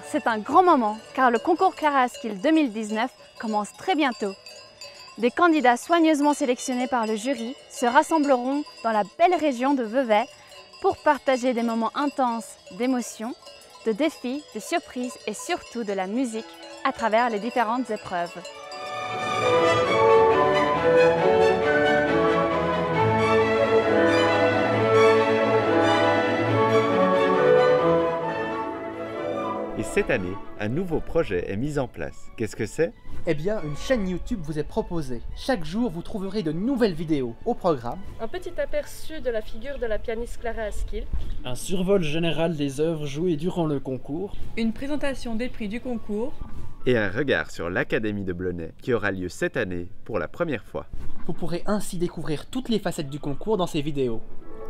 c'est un grand moment car le concours Clara Askill 2019 commence très bientôt. Des candidats soigneusement sélectionnés par le jury se rassembleront dans la belle région de Vevey pour partager des moments intenses d'émotion, de défis, de surprises et surtout de la musique à travers les différentes épreuves. Et cette année, un nouveau projet est mis en place. Qu'est-ce que c'est? Eh bien, une chaîne YouTube vous est proposée. Chaque jour, vous trouverez de nouvelles vidéos. Au programme, un petit aperçu de la figure de la pianiste Clara Askill, un survol général des œuvres jouées durant le concours, une présentation des prix du concours et un regard sur l'Académie de Blonay qui aura lieu cette année pour la première fois. Vous pourrez ainsi découvrir toutes les facettes du concours dans ces vidéos.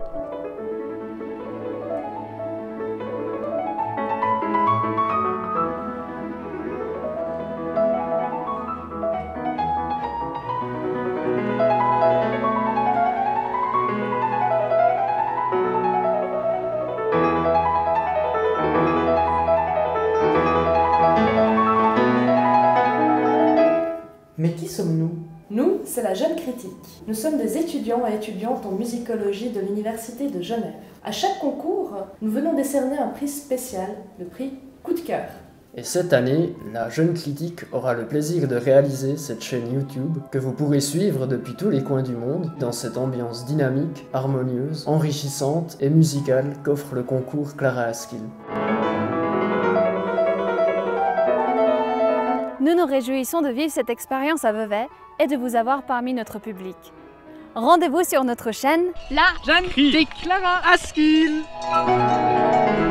Mais qui sommes-nous? Nous, c'est la Jeune Critique. Nous sommes des étudiants et étudiantes en musicologie de l'Université de Genève. À chaque concours, nous venons décerner un prix spécial, le prix Coup de cœur. et cette année, la Jeune Critique aura le plaisir de réaliser cette chaîne YouTube que vous pourrez suivre depuis tous les coins du monde dans cette ambiance dynamique, harmonieuse, enrichissante et musicale qu'offre le concours Clara Askill. Nous nous réjouissons de vivre cette expérience à Vevey et de vous avoir parmi notre public. Rendez-vous sur notre chaîne La Jeune Critique Clara Askill.